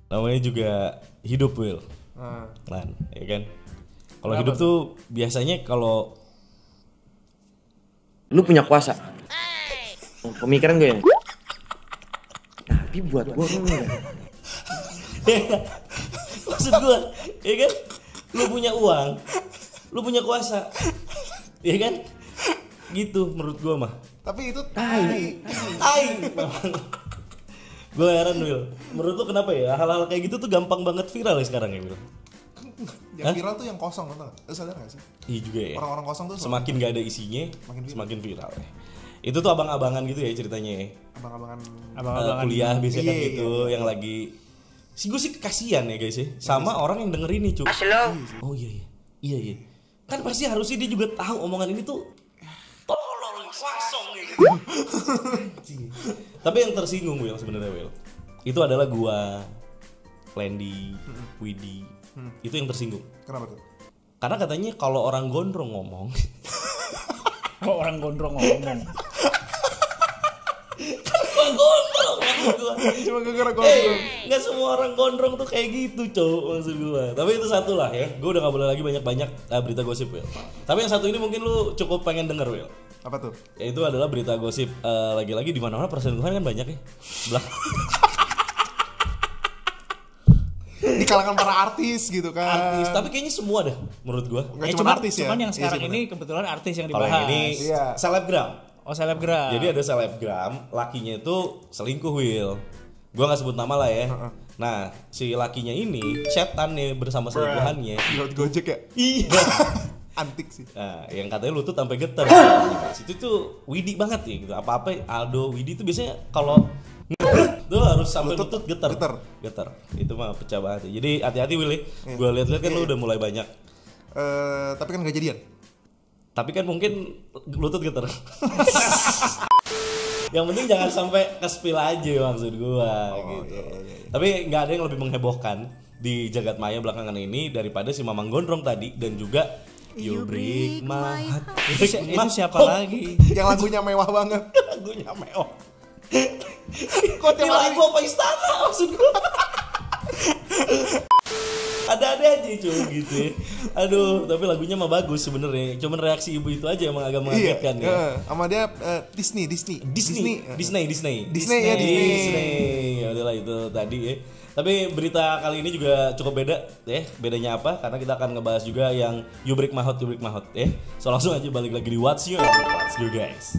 namanya juga hidup, Will. Lan, ya kan? Kalau hidup tuh biasanya kalau lu punya kuasa. Pemikiran gue ya. Tapi buat gue enggak. maksud gue, ya kan? Lu punya uang, lu punya kuasa, ya kan? Gitu menurut gue mah. Tapi itu Tai. Gue heran, Will. Menurut lu kenapa ya hal-hal kayak gitu tuh gampang banget viral ya sekarang ya, Will? yang viral tuh yang kosong, betul. Lu sadar gak sih? Iya juga ya. Orang-orang kosong tuh Semakin gak ada isinya, semakin viral ya. Itu tuh abang-abangan gitu ya ceritanya ya. abang-abangan Kuliah biasanya kan Iya, gitu, yang lagi gue sih kasihan ya guys ya, sama orang yang denger ini, cuy. Oh iya. Kan pasti harusnya dia juga tahu omongan ini tuh tolol kosong gitu. Tapi yang tersinggung Will sebenarnya, Will, itu adalah gua, Landy, Widi. Itu yang tersinggung. Kenapa tuh? Karena katanya kalau orang gondrong ngomong Orang gondrong ngomong. gondrong maksud gua. Cuma gara-gara gondrong. Nggak semua orang gondrong tuh kayak gitu, cowok, maksud gua. Tapi itu satu lah ya. Gua udah gak boleh lagi banyak-banyak berita gosip, Will. Tapi yang satu ini mungkin lu cukup pengen denger, Will. Apa tuh? Yaitu adalah berita gosip lagi-lagi di mana-mana perselingkuhan kan banyak ya. Di kalangan para artis gitu kan. Artis, tapi kayaknya semua dah menurut gua. Nggak cuma artis ya. Cuman yang Iya sekarang sih, ini kebetulan artis yang Kalau dibahas. yang ini Iya. selebgram. Oh, selebgram. Jadi ada selebgram, lakinya itu selingkuh, Will. Gua nggak sebut nama lah ya. Nah, si lakinya ini setan nih bersama selingkuhannya. Pilot Gojek ya? Iya. Antik sih. Nah, yang katanya lutut sampai getar. Itu tuh Widi banget ya gitu. Apa-apa Aldo Widi itu biasanya kalau tuh harus sampai lutut getar. Itu mah pecah banget. Jadi hati-hati, Willy. Gua lihat-lihat kan lu udah mulai banyak. Tapi kan gak jadian. Tapi kan mungkin lutut getar. Yang penting jangan sampai ke-spill aja maksud gua gitu. Iya. Tapi nggak ada yang lebih menghebohkan di jagat maya belakangan ini daripada si Mamang Gondrong tadi dan juga You Break My Heart. Itu siapa lagi? Yang lagunya mewah banget. Lagunya mewah. Kok tiap hari lagu apa istana maksud gua? Ada-ada aja cuy gitu ya. Aduh, tapi lagunya mah bagus sebenarnya. Cuman reaksi ibu itu aja emang agak mengagetkan ya. Sama dia Disney. Ya udahlah itu tadi ya. Tapi berita kali ini juga cukup beda ya. Bedanya apa? Karena kita akan ngebahas juga yang You Break My Heart ya. So langsung aja balik lagi di What's You guys.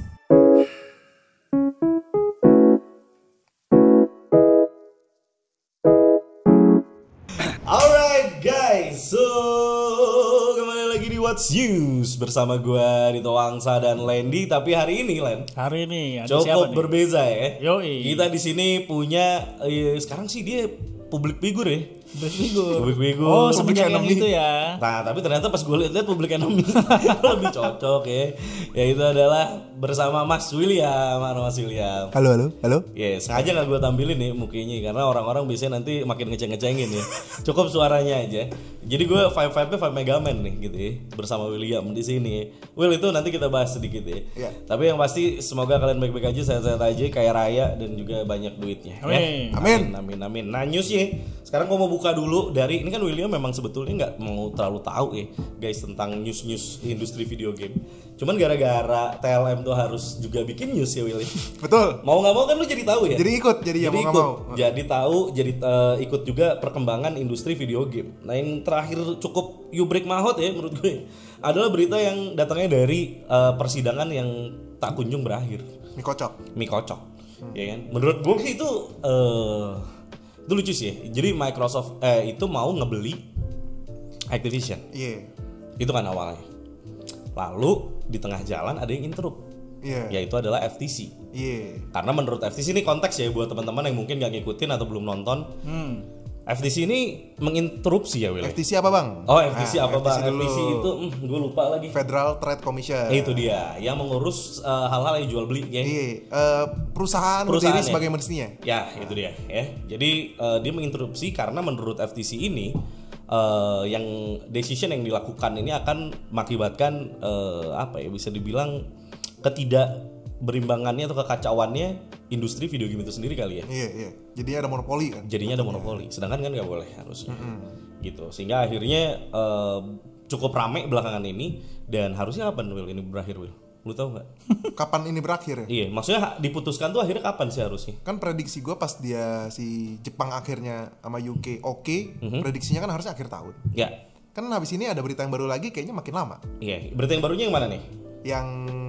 Alright guys, so kembali lagi di What's News bersama gue Dito Wangsa dan Landy. Tapi hari ini Len, Hari ini ada siapa cukup nih? berbeza ya. Yoi. Kita di sini punya sekarang sih dia public figure ya. Public figure. Oh, semenjak yang enemy. itu ya. Nah, tapi ternyata pas gue lihat public enemy lebih cocok ya. Ya itu adalah bersama Mas William. Halo. Ya, sengaja gak gue tampilin nih mukanya karena orang-orang biasanya nanti makin ngeceng-ngecengin ya. Cukup suaranya aja. Jadi gue vibe-nya vibe Megaman nih gitu ya. Bersama William di sini. Will, itu nanti kita bahas sedikit ya. Iya. Tapi yang pasti semoga kalian baik-baik aja, sehat-sehat aja, kaya raya dan juga banyak duitnya. Amin. Ya. Amin. Nah, newsnya sekarang gue mau buka dulu dari ini kan William memang sebetulnya nggak mau terlalu tahu ya guys tentang news industri video game. Cuman gara-gara TLM tuh harus juga bikin news ya Willy. Betul. Mau nggak mau kan lu jadi tahu ya. Jadi ikut, jadi ya mau nggak mau. Jadi tahu, jadi ikut juga perkembangan industri video game. Nah yang terakhir cukup You Break My Heart ya menurut gue adalah berita yang datangnya dari persidangan yang tak kunjung berakhir. Mie kocok, ya kan? Menurut gue sih itu lucu sih. Jadi Microsoft itu mau ngebeli Activision. Iya. Itu kan awalnya. Lalu di tengah jalan ada yang interrupt. Iya. Yaitu adalah FTC. Iya. Karena menurut FTC ini konteks ya buat teman-teman yang mungkin gak ngikutin atau belum nonton. FTC ini menginterupsi ya Will. FTC apa bang? Oh FTC Nah, apa bang? dulu. FTC itu gue lupa lagi. Federal Trade Commission. Itu dia yang mengurus hal-hal yang jual beli ya. Iya. Perusahaan berdiri ya. sebagai mestinya. Ya itu dia ya. Jadi dia menginterupsi karena menurut FTC ini yang decision yang dilakukan ini akan mengakibatkan apa ya bisa dibilang ketidakberimbangannya atau kekacauannya industri video game itu sendiri kali ya. Iya. Jadinya ada monopoli kan. Jadinya ada monopoli, sedangkan kan nggak boleh harusnya. Gitu. Sehingga akhirnya cukup rame belakangan ini, dan harusnya kapan Will ini berakhir, Will? Lu tahu nggak? Kapan ini berakhir ya? Iya, maksudnya diputuskan tuh akhirnya kapan sih harusnya? Kan prediksi gue pas dia si Jepang akhirnya sama UK prediksinya kan harusnya akhir tahun. Ya. Kan habis ini ada berita yang baru lagi kayaknya makin lama. Iya, berita yang barunya yang mana nih? Yang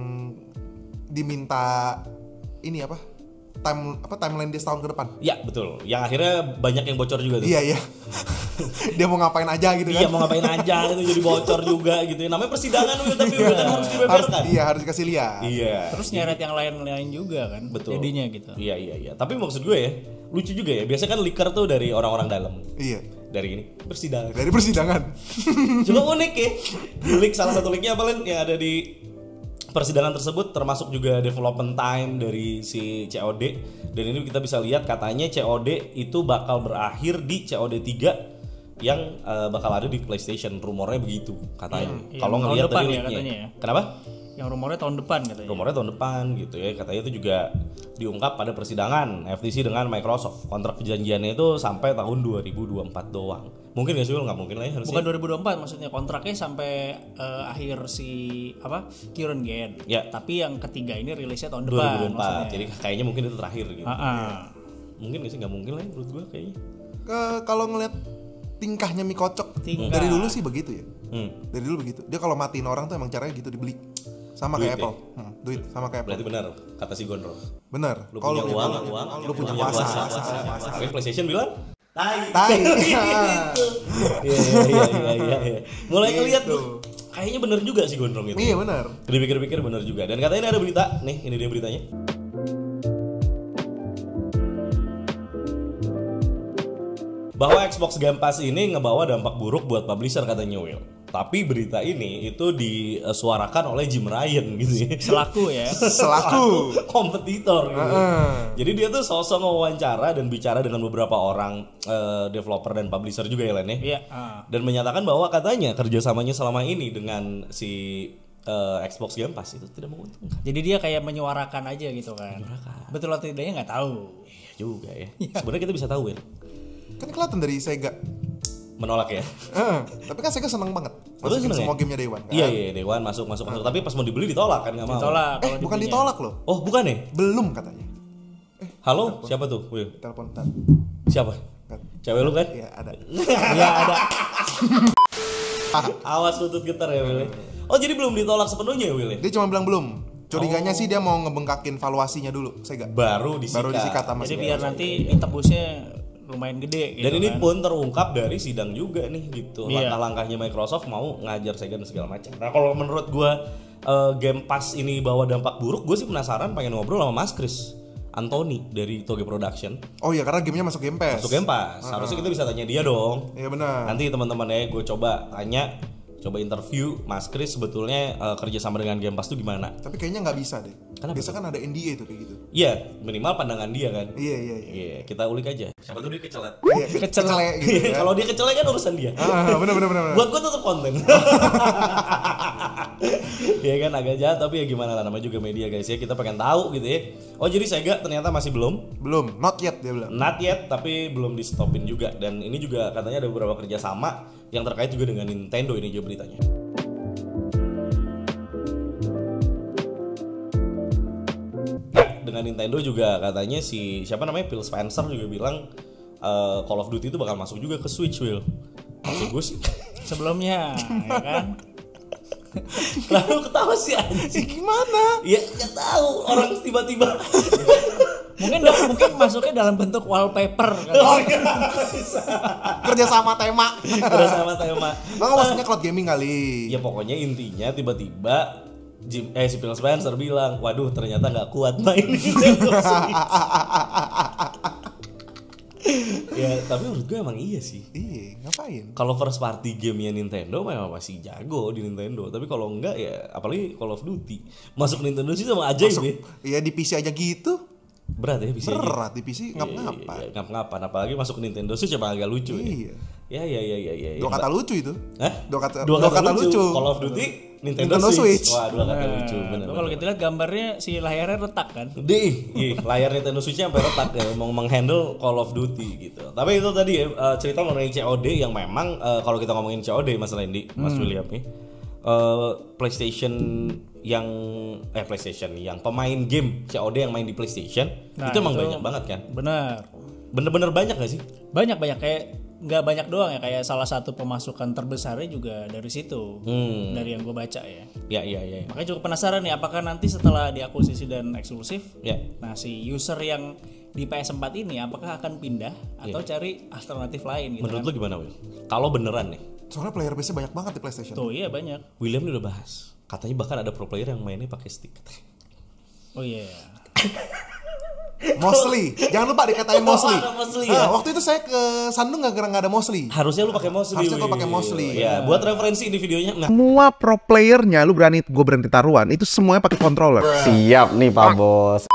diminta ini apa? Timeline dia setahun ke depan. Ya, betul. Yang akhirnya banyak yang bocor juga tuh. Iya. Dia mau ngapain aja gitu kan. Iya, mau ngapain aja gitu, jadi bocor juga gitu. Namanya persidangan Will, tapi Will kan harus dibeberkan. Harus dikasih lihat. Iya. Terus nyeret yang lain-lain juga kan. Betul. Jadinya gitu. Iya. Tapi maksud gue ya, lucu juga ya. Biasanya kan leaker tuh dari orang-orang dalam. Iya. Dari ini persidangan. Dari persidangan. Cuma unik ya. Leak, salah satu leaknya apa Len? Yang ada di persidangan tersebut termasuk juga development time dari si COD, dan ini kita bisa lihat katanya COD itu bakal berakhir di COD 3 yang bakal ada di PlayStation, rumornya begitu katanya. Kalau ngelihat dari leaknya. Ya. Kenapa? Yang rumornya tahun depan katanya. Rumornya tahun depan gitu ya. Katanya itu juga diungkap pada persidangan FTC dengan Microsoft. Kontrak perjanjiannya itu sampai tahun 2024 doang. Mungkin gak sih? Nggak mungkin lah ya harusnya. Bukan 2024 maksudnya, kontraknya sampai akhir si current gen. Ya. Tapi yang ketiga ini rilisnya tahun depan. 2024. Jadi kayaknya mungkin itu terakhir gitu. Mungkin gak sih? Nggak mungkin lah ya menurut gue kayaknya. Kalau ngeliat tingkahnya mie kocok dari dulu sih begitu ya. Dari dulu begitu. Dia kalau matiin orang tuh emang caranya gitu, dibeli. Sama Duit kayak Apple. Duit sama kayak Apple. Berarti benar kata si Gondrong. Bener. Lu punya uang, lu punya kuasa. Tapi PlayStation bilang tai. Iya. Mulai ngeliat tuh. Kayaknya bener juga sih Gondrong itu. Iya benar. Dipikir-pikir bener juga. Dan katanya ini ada berita. Nih, ini dia beritanya. Bahwa Xbox Game Pass ini ngebawa dampak buruk buat publisher katanya Will. Tapi berita ini itu disuarakan oleh Jim Ryan gitu ya. Selaku kompetitor gitu. Jadi dia tuh sosok ngewawancara dan bicara dengan beberapa orang developer dan publisher juga ya Len ya. Iya. Dan menyatakan bahwa katanya kerjasamanya selama ini dengan si Xbox Game Pass itu tidak menguntungkan. Jadi dia kayak menyuarakan aja gitu kan. Betul atau tidaknya nggak tahu. Iya juga ya. Sebenarnya kita bisa tahu ya. Kan kelihatan dari Sega. Menolak ya. Tapi kan Sega seneng banget. Betul, Masukin seneng semua ya? gamenya Day One kan. Iya Day One masuk. Tapi pas mau dibeli ditolak kan, nggak mau. Ditolak. kalau Bukan dibelinya. ditolak loh. Oh bukan ya? Belum katanya. Halo, siapa tuh? Will. Telepon ntar. Siapa? Cewek lu kan? Iya ada. Iya ada. Awas lutut getar ya Will. Oh jadi belum ditolak sepenuhnya ya Will ya? Dia cuma bilang belum. Curiganya sih dia mau ngebengkakin valuasinya dulu Sega. Baru disikat sama Jadi Sega. biar nanti ditebusnya lumayan gede gitu. Dan ini kan. pun terungkap dari sidang juga nih gitu. Iya. Langkah-langkahnya Microsoft mau ngajar Sega dan segala macam. Nah kalau menurut gua Game Pass ini bawa dampak buruk, gue sih penasaran pengen ngobrol sama Mas Chris Anthony dari Toge Production. Oh iya karena gamenya masuk Game Pass. Masuk Game Pass. Harusnya kita bisa tanya dia dong. Iya benar. Nanti teman-teman ya gue coba interview Mas Chris sebetulnya kerjasama dengan Game Pass itu gimana? Tapi kayaknya nggak bisa deh. Kenapa Biasa kan ada NDA tuh kayak gitu. Iya, minimal pandangan dia kan. Iya. Iya, kita ulik aja. Siapa tuh dia kecelet? Iya, kecele gitu kan. Kalau dia kecelet kan urusan dia. Bener. Buat gue tetap konten. Ya kan agak jahat tapi ya gimana lah, namanya juga media guys ya, kita pengen tahu gitu ya. Oh jadi Sega ternyata masih belum. Not yet dia bilang. Not yet, tapi belum di stopin juga. Dan ini juga katanya ada beberapa kerjasama yang terkait juga dengan Nintendo, ini juga beritanya. Nah, dengan Nintendo juga katanya siapa namanya Phil Spencer juga bilang Call of Duty itu bakal masuk juga ke Switch Will. Maksud gue sih sebelumnya ya kan. Lalu ketawa sih anjing. Gimana? Ya nggak tahu, orang tiba-tiba mungkin masuknya dalam bentuk wallpaper kan. Kerja sama tema. terus sama tema. Nggak maksudnya cloud gaming kali. Ya pokoknya intinya tiba-tiba si Phil Spencer bilang, waduh ternyata nggak kuat main Nintendo Switch. Ya tapi menurut gue emang iya sih. Iya, ngapain? Kalau first party gamenya Nintendo memang masih jago di Nintendo. Tapi kalau enggak ya apalagi Call of Duty masuk Nintendo sih sama ajaib ya. Iya di PC aja gitu. Berat ya PC. Berat di PC ngapa-ngapa. Iya, ngapa-ngapan, apalagi masuk Nintendo Switch emang agak lucu Iya. ya. Ya. Dua kata lucu itu. Hah? Dua kata Dua kata lucu. lucu. Call of Duty Nintendo Switch. Waduh, agak lucu. Bener. Kalau kita lihat gambarnya si layarnya retak kan. Layar Nintendo Switch-nya sampai retak ya, mau menghandle Call of Duty gitu. Tapi itu tadi ya, cerita mengenai COD yang memang kalau kita ngomongin COD Mas Randy, Mas William nih. PlayStation yang pemain game COD yang main di PlayStation itu emang banyak banget kan? Benar. Bener-bener banyak gak sih? Banyak kayak nggak banyak doang ya, kayak salah satu pemasukan terbesarnya juga dari situ. Dari yang gue baca ya. Iya. Makanya cukup penasaran nih apakah nanti setelah diakuisisi dan eksklusif, nah si user yang di PS4 ini apakah akan pindah atau cari alternatif lain gitu. Menurut lu gimana, Will? Kalau beneran nih. Soalnya player base-nya banyak banget di PlayStation. Tuh iya banyak. William udah bahas. Katanya bahkan ada pro player yang mainnya pakai stick. Oh iya. Mostly, jangan lupa dikatain mostly. Ya? Waktu itu saya ke Sandung nggak ada mostly. Harusnya lu pakai mostly. Harusnya gua pakai mostly. Ya, buat referensi di videonya. Nah, Semua pro playernya, lu gue berhenti taruhan, itu semuanya pakai controller. Siap nih Pak Bos.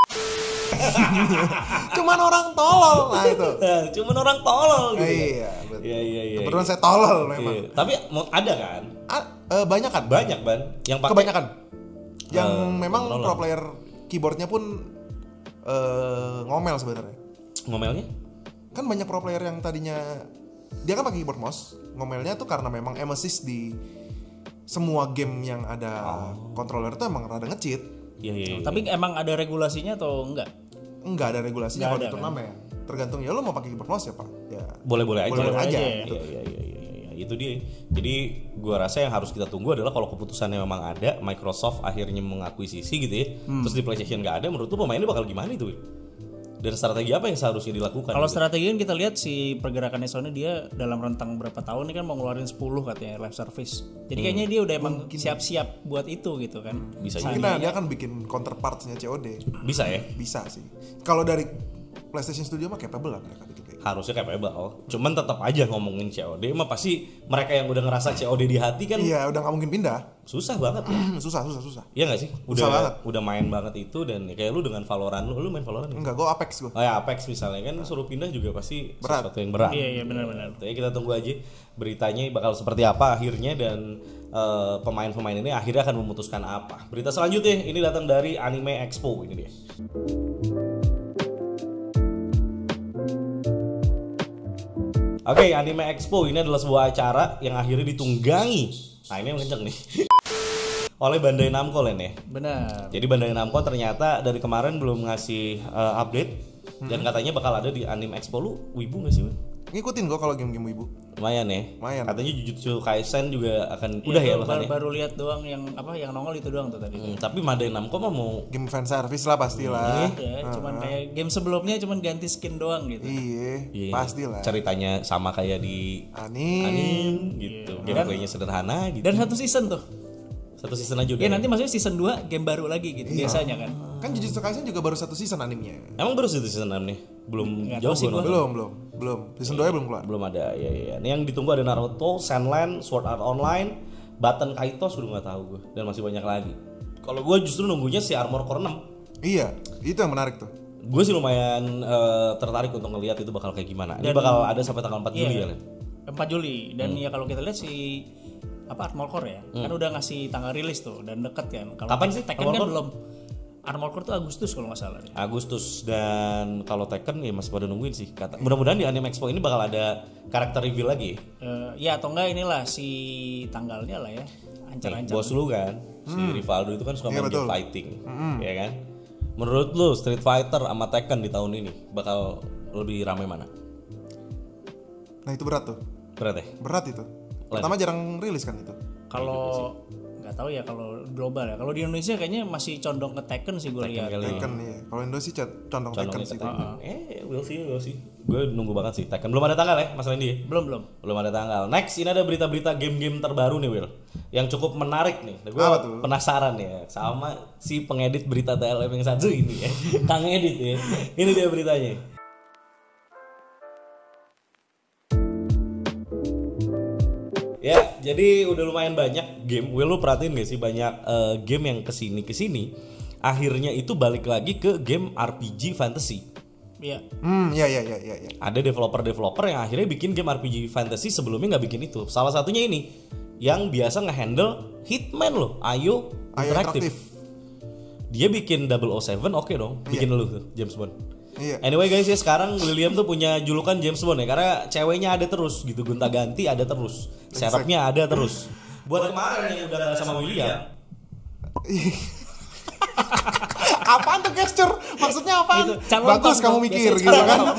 Cuman orang tolol, nah itu. Cuman orang tolol gitu. Iya, betul. Iya. Kebetulan saya tolol memang. Iya. Tapi ada kan? Banyak kan? Banyak, Ban. Yang pakai Kebanyakan. Yang memang pro player keyboardnya pun ngomel sebenarnya. Ngomelnya? Kan banyak pro player yang tadinya dia kan pakai keyboard mouse, ngomelnya tuh karena memang emesis di semua game yang ada controller tuh emang rada nge-cheat. Iya. Tapi emang ada regulasinya atau enggak? Enggak ada regulasinya Nggak kalau di ada, turnamen. Tergantung ya lo mau pakai keyboard mouse ya, Pak. Ya. Boleh-boleh aja. Boleh aja. Iya. Itu dia. Jadi gua rasa yang harus kita tunggu adalah kalau keputusannya memang ada, Microsoft akhirnya mengakuisisi gitu ya. Terus di PlayStation nggak ada, menurut lu pemainnya bakal gimana itu? Dan strategi apa yang seharusnya dilakukan? Kalau gitu? strategi kan kita lihat si pergerakannya Sony dia dalam rentang berapa tahun ini kan mau ngeluarin 10 katanya live service. Jadi kayaknya dia udah emang siap-siap buat itu gitu kan. Bisa Mungkin jadi. dia akan bikin counterparts-nya COD. Bisa ya? Bisa sih. Kalau dari PlayStation Studio mah capable lah mereka bikin kayak gitu. Harusnya capable. Cuman tetap aja ngomongin COD mah pasti mereka yang udah ngerasa COD di hati kan Iya, udah nggak mungkin pindah. susah banget ya. susah. Iya nggak sih? Susah banget. Udah main banget itu dan kayak lu dengan Valorant, lu main Valorant nggak? Enggak, gue Apex gue. Oh ya Apex misalnya kan suruh pindah juga pasti Berat. sesuatu yang berat. Iya benar-benar. Jadi kita tunggu aja beritanya bakal seperti apa akhirnya dan pemain-pemain ini akhirnya akan memutuskan apa. Berita selanjutnya ini datang dari Anime Expo ini dia. Oke, Anime Expo ini adalah sebuah acara yang akhirnya ditunggangi. Nah ini yang kenceng nih. Oleh Bandai Namco Len ya. Benar. Jadi Bandai Namco ternyata dari kemarin belum ngasih update dan katanya bakal ada di Anime Expo. Lu wibu gak sih? Wen? Ngikutin gue kalau game-game ibu. Lumayan ya. Lumayan. Katanya Jujutsu Kaisen juga akan udah ya bahkan ya. Baru lihat doang yang nongol itu doang tuh tadi. Tapi Bandai Namco mah mau Game fan service lah pastilah. Ya, cuman kayak game sebelumnya cuman ganti skin doang gitu. Iya, pastilah. ceritanya sama kayak di Anime. gitu. Gameplaynya sederhana gitu. Dan satu season tuh. Satu season aja udah. Ya nanti maksudnya season 2 game baru lagi gitu biasanya kan. Kan Jujutsu Kaisen juga baru satu season animenya. Emang baru satu season 6 nih? Belum Nggak jauh tahu sih gua gua. nonton. Belum. Season 2 belum keluar. Belum ada. Iya. Ini yang ditunggu ada Naruto, Sandland, Sword Art Online, Baten Kaitos udah nggak tahu gue dan masih banyak lagi. Kalau gue justru nunggunya si Armored Core 6. Iya, itu yang menarik tuh. Gue sih lumayan tertarik untuk ngelihat itu bakal kayak gimana. Ini bakal ada sampai tanggal 4 Juli ya, Len? 4 Juli dan ya kalau kita lihat si Armored Core ya kan udah ngasih tanggal rilis tuh dan deket kan. Kalau Kapan sih Tekken Armored kan Core? belum. Armored Core tuh Agustus kalau nggak salah. Agustus dan kalau Tekken ya masih pada nungguin sih. Mudah-mudahan di Anime Expo ini bakal ada karakter reveal lagi. Ya atau enggak inilah si tanggalnya lah ya. Ancar-ancar. Bos lu kan, si Rivaldo itu kan suka main betul. game fighting, ya kan? Menurut lu Street Fighter sama Tekken di tahun ini bakal lebih ramai mana? Nah, itu berat tuh. Berat ya? Berat itu. Pertama jarang rilis kan itu. Kalau nggak tahu ya kalau global ya. Kalau di Indonesia kayaknya masih condong ke Tekken sih gue lihat. Tekken ya. Kalau Indo sih condong Tekken sih. We'll see. Gue nunggu banget sih Tekken. Belum ada tanggal ya, Mas Randy? Belum. Belum ada tanggal. Next, ini ada berita-berita game-game terbaru nih, Will. Yang cukup menarik nih. Gue Apa tuh? penasaran ya sama si pengedit berita TLM yang satu ini ya. Kang Edit ya. Ini dia beritanya. Ya, jadi udah lumayan banyak game. Will, lu perhatiin gak sih banyak game yang kesini akhirnya itu balik lagi ke game RPG fantasy. Iya. Iya. Ada developer yang akhirnya bikin game RPG fantasy sebelumnya nggak bikin itu. Salah satunya ini yang biasa ngehandle Hitman loh, Ayo Interactive. Dia bikin 007, oke dong. Bikin lu tuh James Bond. Iya. Anyway guys ya, sekarang William tuh punya julukan James Bond ya, karena ceweknya ada terus gitu, gonta-ganti ada terus, serapnya ada terus. Buat kemarin yang udah gak sama William, Apaan tuh gesture? Maksudnya apaan? Calon Bagus Tom, kamu mikir biasanya gitu kan.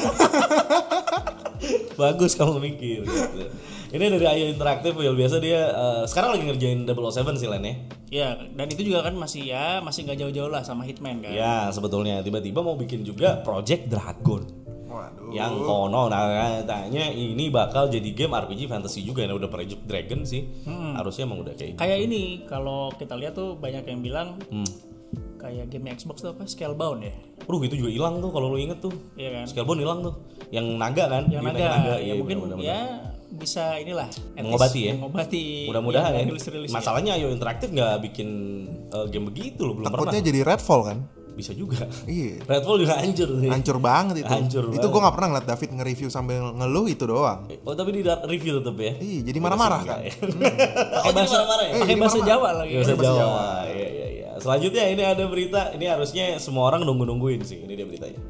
bagus kamu mikir gitu. Ini dari Ayo Interaktif, biasa dia sekarang lagi ngerjain 007 sih Len ya. Ya, dan itu juga kan masih nggak jauh-jauh lah sama Hitman kan. Ya sebetulnya tiba-tiba mau bikin juga Project Dragon. Waduh. Yang konon katanya ini bakal jadi game RPG fantasy juga, yang udah Project Dragon sih. Harusnya emang udah kayak gitu. Kayak ini kalau kita lihat tuh banyak yang bilang kayak game Xbox tuh apa Scalebound ya. Itu juga hilang tuh kalau lu inget tuh. Iya kan? Scalebound hilang tuh. Yang naga kan? Yang Game naga. Iya, Ya mungkin bener-bener. ya bisa inilah at Mengobati least ya. Mengobati. Mudah-mudahan ya. rilis-rilis Masalahnya Ayo Interaktif nggak bikin game begitu loh, belum Takutnya pernah. jadi Redfall kan? Bisa juga. Iya. Redfall juga hancur nih. Hancur banget itu. Hancur Itu banget. gue nggak pernah ngeliat David nge-review sambil ngeluh itu doang. Oh tapi di review tetep ya. Iya, jadi marah-marah kan. Pakai bahasa marah-marah ya? pakai jadi bahasa marah-marah. Jawa lagi. Bahasa bahasa Jawa. Iya. Selanjutnya ini ada berita, ini harusnya semua orang nungguin sih. Ini dia beritanya.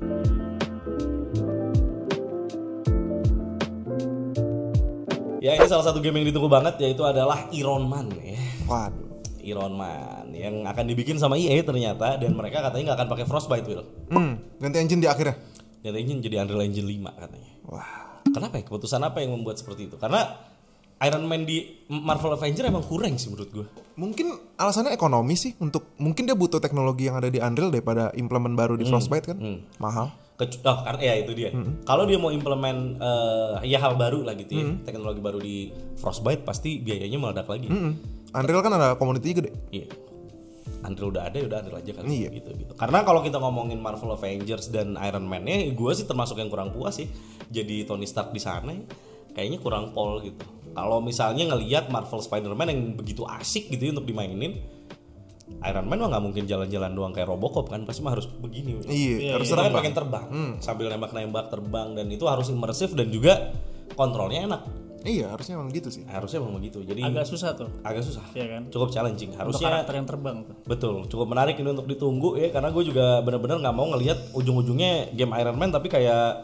Ya ini salah satu game yang ditunggu banget, yaitu adalah Iron Man ya. Waduh. Iron Man yang akan dibikin sama EA ternyata, dan mereka katanya nggak akan pakai Frostbite, Will. Ganti engine di akhirnya. Dan engine jadi Unreal Engine 5 katanya. Wah. Kenapa ya? Keputusan apa yang membuat seperti itu? Karena Iron Man di Marvel Avengers emang kurang sih menurut gue. Mungkin alasannya ekonomi sih, untuk mungkin dia butuh teknologi yang ada di Unreal daripada implement baru di Frostbite kan. Mahal. Karena ya itu dia. Kalau dia mau implement ya hal baru lah gitu ya, teknologi baru di Frostbite, pasti biayanya meledak lagi. Unreal kan ada community gede. Iya. Unreal udah ada, ya udah Unreal aja kali Iya. gitu. Karena kalau kita ngomongin Marvel Avengers dan Iron Man-nya, gue sih termasuk yang kurang puas sih. Jadi Tony Stark di sana kayaknya kurang pol gitu. Kalau misalnya ngelihat Marvel Spider-Man yang begitu asik gitu ya untuk dimainin, Iron Man mah nggak mungkin jalan-jalan doang kayak Robocop kan, pasti mah harus begini. Iya, harus Kita kan terbang. pengen terbang sambil nembak-nembak terbang, dan itu harus imersif dan juga kontrolnya enak. Iya, harusnya emang gitu sih. Harusnya memang begitu. Jadi Agak susah tuh. agak susah. Iya kan? Cukup challenging. Untuk Harusnya karakter yang terbang tuh. betul, cukup menarik ini untuk ditunggu ya, karena gue juga benar-benar nggak mau ngelihat ujung-ujungnya game Iron Man tapi kayak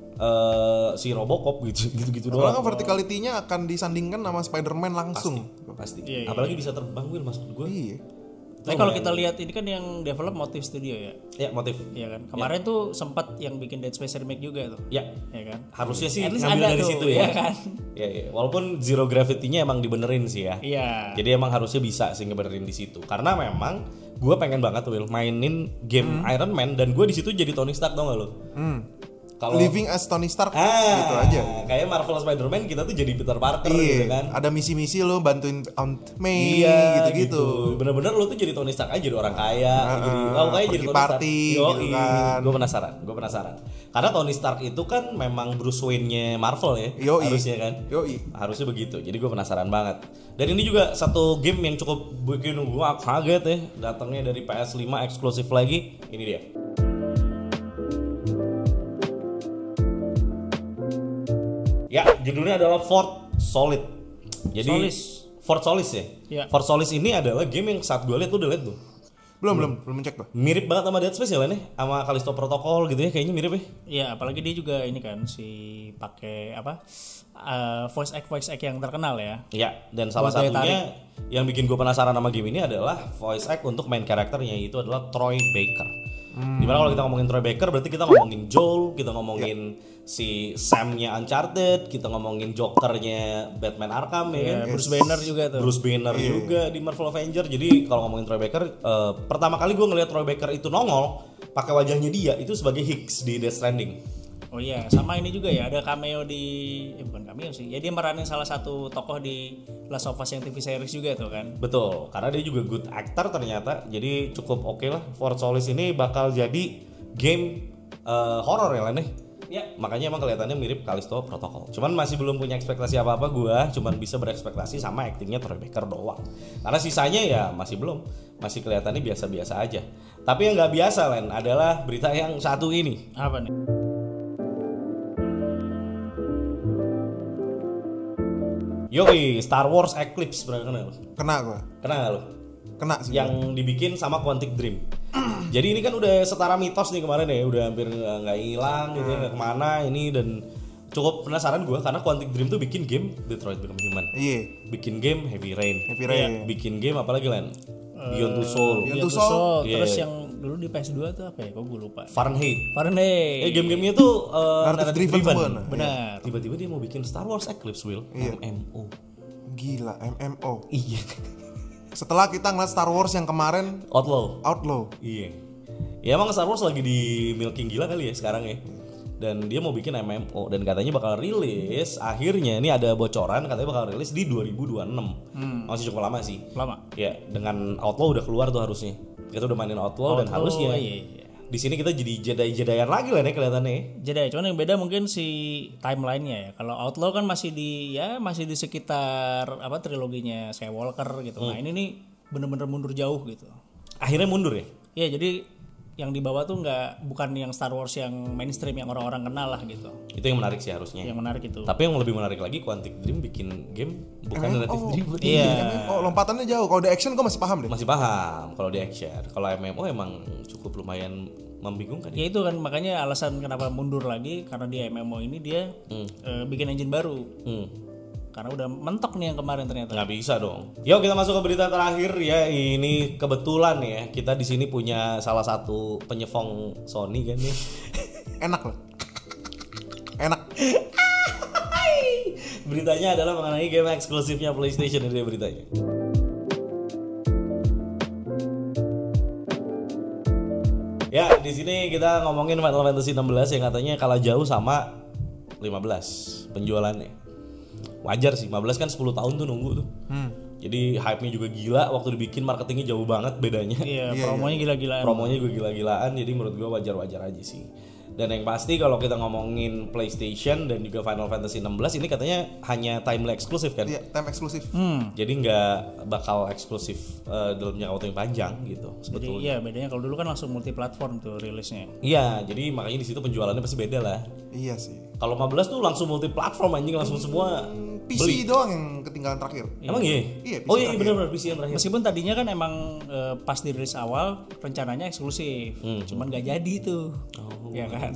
si Robocop gitu Soalnya doang. kan verticality-nya akan disandingkan sama Spider-Man langsung. Pasti. Iya, iya. Apalagi bisa terbang, Will, maksud gue. Iya. Tapi kalau kita lihat ini kan yang develop Motive Studio ya. Ya, motif. Iya kan? Kemarin tuh sempat yang bikin Dead Space remake juga tuh. Ya, Iya kan? harusnya sih At least ngambil ada dari tuh, situ ya. iya kan? Ya, walaupun zero gravity-nya emang dibenerin sih ya. Iya. Jadi emang harusnya bisa sih ngebenerin di situ. Karena memang gue pengen banget Will mainin game Iron Man, dan gue di situ jadi Tony Stark, tau gak lo? Kalau Living as Tony Stark gitu aja. Kayak Marvel Spider-Man kita tuh jadi Peter Parker gitu kan. Iya, ada misi-misi lo bantuin Aunt May Iya gitu-gitu. Bener-bener lo tuh jadi Tony Stark aja, jadi orang kaya, jadi kayak pergi jadi Tony party Stark. gitu kan. Gue penasaran. Karena Tony Stark itu kan memang Bruce Wayne-nya Marvel ya. Yoi. Harusnya kan. Yoi. Harusnya begitu. Jadi gue penasaran banget. Dan ini juga satu game yang cukup bikin gue kaget ya, datangnya dari PS5 eksklusif lagi. Ini dia. Ya, judulnya adalah Fort Solid. Jadi Solis. Fort Solis ya. Iya. Fort Solis ini adalah game yang saat gue lihat tuh udah lihat tuh. Belum cek tuh. Mirip banget sama Dead Space ya Len ya, sama Callisto Protocol gitu ya, kayaknya mirip ya. Iya, apalagi dia juga ini kan si pakai apa? Voice act yang terkenal ya. Iya, dan salah Buat daya satunya yang bikin gue penasaran sama game ini adalah voice act untuk main karakternya, itu adalah Troy Baker. Dimana kalau kita ngomongin Troy Baker berarti kita ngomongin Joel, kita ngomongin si Sam-nya Uncharted, kita ngomongin Joker-nya Batman Arkham ya kan? Bruce Banner juga tuh. Bruce Banner juga di Marvel Avengers. Jadi kalau ngomongin Troy Baker, pertama kali gue ngeliat Troy Baker itu nongol pakai wajahnya dia itu sebagai Higgs di Death Stranding. Oh iya, sama ini juga ya, ada cameo di bukan cameo sih. Ya dia meranin salah satu tokoh di Last of Us yang TV series juga tuh kan. Betul, karena dia juga good actor ternyata. Jadi cukup oke lah. Fort Solis ini bakal jadi game horror ya Len. Ya, makanya emang kelihatannya mirip Callisto Protocol. Cuman masih belum punya ekspektasi apa-apa gua, cuman bisa berekspektasi sama aktingnya Troy Baker doang. Karena sisanya ya masih belum, masih kelihatannya biasa-biasa aja. Tapi yang nggak biasa Len adalah berita yang satu ini. Apa nih? Yoi, Star Wars Eclipse pernah kena lo? Kena gue. Kena nggak lo? Kena sih. Yang dibikin sama Quantic Dream. Jadi ini kan udah setara mitos nih kemarin ya, udah hampir nggak hilang gitu, nggak kemana ini, dan cukup penasaran gue karena Quantic Dream tuh bikin game Detroit Become Human, bikin game Heavy Rain, bikin game apalagi lain, Beyond Two Soul, terus yang dulu di PS2 tuh apa ya? Kok gue lupa. Fahrenheit. Game-gamenya tuh narrative driven. Benar. Tiba-tiba dia mau bikin Star Wars Eclipse, Will. MMO. Gila, MMO. Iya. Setelah kita ngeliat Star Wars yang kemarin Outlaw. Iya. Ya emang Star Wars lagi di milking gila kali ya sekarang ya. Dan dia mau bikin MMO dan katanya bakal rilis akhirnya, ini ada bocoran katanya bakal rilis di 2026. Masih cukup lama sih. Lama. Ya, dengan Outlaw udah keluar tuh harusnya. Kita udah mainin Outlaw dan harusnya. Iya. Di sini kita jadi Jedi-Jedian lagi lah nih kelihatannya. Jedi, cuman yang beda mungkin si timelinenya ya. Kalau Outlaw kan masih di sekitar triloginya Skywalker gitu. Nah, ini nih bener-bener mundur jauh gitu. Akhirnya mundur ya? Iya, jadi yang dibawa tuh bukan yang Star Wars yang mainstream yang orang-orang kenal lah gitu. Itu yang menarik sih harusnya. Yang menarik itu. Tapi yang lebih menarik lagi Quantic Dream bikin game bukan narrative driven. Iya. Lompatannya jauh. Kalau di action gue masih paham deh. Masih paham kalau di action. Kalau MMO emang cukup lumayan membingungkan. Ya itu kan makanya alasan kenapa mundur lagi, karena di MMO ini dia bikin engine baru. Karena udah mentok nih yang kemarin ternyata. Nggak bisa dong. Yuk kita masuk ke berita terakhir ya. Ini kebetulan ya kita di sini punya salah satu penyefong Sony kan nih. Enak loh. Enak. Beritanya adalah mengenai game eksklusifnya PlayStation, ini dia beritanya. Ya, di sini kita ngomongin Final Fantasy 16 yang katanya kalah jauh sama 15 penjualannya. Wajar sih, 15 kan 10 tahun tuh nunggu tuh. Jadi hype-nya juga gila, waktu dibikin marketingnya jauh banget bedanya. Iya, promonya gila-gilaan. Promonya juga gila-gilaan, jadi menurut gue wajar-wajar aja sih. Dan yang pasti kalau kita ngomongin PlayStation dan juga Final Fantasy 16 ini katanya hanya timely eksklusif kan? Iya, time eksklusif. Jadi nggak bakal eksklusif dalam jangka waktu yang panjang gitu sebetulnya. Jadi iya, bedanya kalau dulu kan langsung multi platform tuh rilisnya. Iya, jadi makanya di situ penjualannya pasti beda lah. Iya sih. Kalau 15 tuh langsung multi platform anjing, langsung semua PC beli. doang yang ketinggalan terakhir. Emang iya? Iya, PC oh iya terakhir. benar-benar PC yang terakhir. Meskipun tadinya kan emang pas dirilis awal rencananya eksklusif, cuman gak jadi tuh. Ya kan.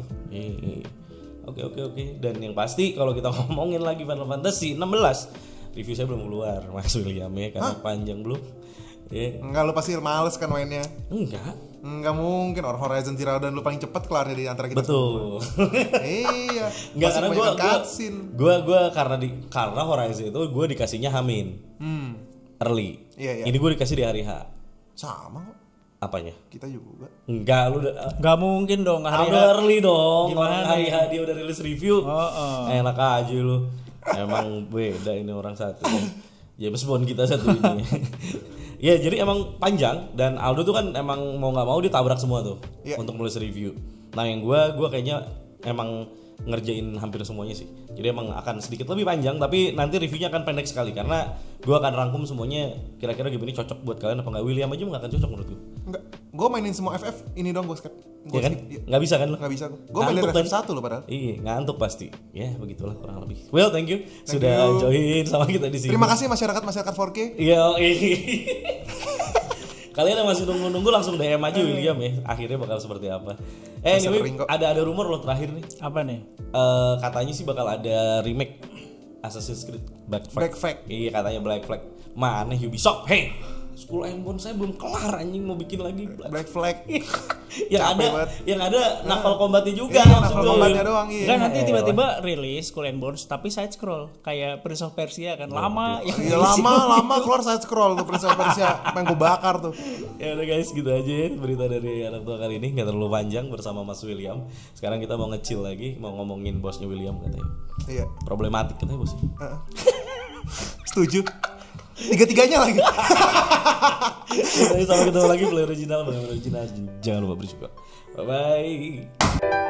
Oke. Dan yang pasti kalau kita ngomongin lagi Final Fantasy 16, review saya belum keluar, Mas William ya, karena panjang belum. Enggak, lu pasti males kan mainnya. Enggak mungkin, Horizon Zero Dawn lu paling cepet kelarnya di antara kita. Betul. Iya. Enggak, karena gue karena Horizon itu gue dikasihnya Hamin. Early. Iya. Ini gue dikasih di hari H. Sama kok. Apanya? Kita juga. Enggak, lu Gak mungkin dong hari udah early dong. Gimana Hari H dia udah rilis review. Enak aja lu. Emang beda ini orang satu. James Bond kita satu ini. Ya jadi emang panjang, dan Aldo tuh kan emang mau nggak mau dia tabrak semua tuh untuk nulis review. Nah yang gue kayaknya emang ngerjain hampir semuanya sih. Jadi emang akan sedikit lebih panjang, tapi nanti reviewnya akan pendek sekali karena gue akan rangkum semuanya. Kira-kira game ini cocok buat kalian apa nggak? William aja nggak akan cocok menurut gue. Enggak, gue mainin semua FF ini dong gue skip. Ya kan? Nggak bisa kan lo? Nggak bisa gue. Gue mainin FF 1 lo padahal. Iya, ngantuk pasti. Ya begitulah kurang lebih. Well, thank you sudah join sama kita di sini. Terima kasih masyarakat 4K. Iya. Kalian yang masih nunggu-nunggu langsung DM aja William ya. Akhirnya bakal seperti apa? Anyway, ada rumor loh terakhir nih. Apa nih? Katanya sih bakal ada remake Assassin's Creed Black Flag. Iya, katanya Black Flag. Mana Ubisoft? Hey, Skull and Bones saya belum kelar anjing, mau bikin lagi Black Flag. yang ada naval combatnya juga. Iya, naval combatnya doang. Iya. Enggak, nanti tiba-tiba rilis Skull and Bones tapi side scroll kayak Prince of Persia kan. Lama yang lama keluar side scroll tuh Prince of Persia. Pengen gue bakar tuh. Ya udah guys, gitu aja ya berita dari anak tua kali ini, nggak terlalu panjang bersama Mas William. Sekarang kita mau nge-chill lagi, mau ngomongin bosnya William katanya. Iya. Problematik katanya bosnya. Setuju. Tiga-tiganya lagi. Sampai ketemu lagi play original, jangan lupa bersyukur. Bye bye.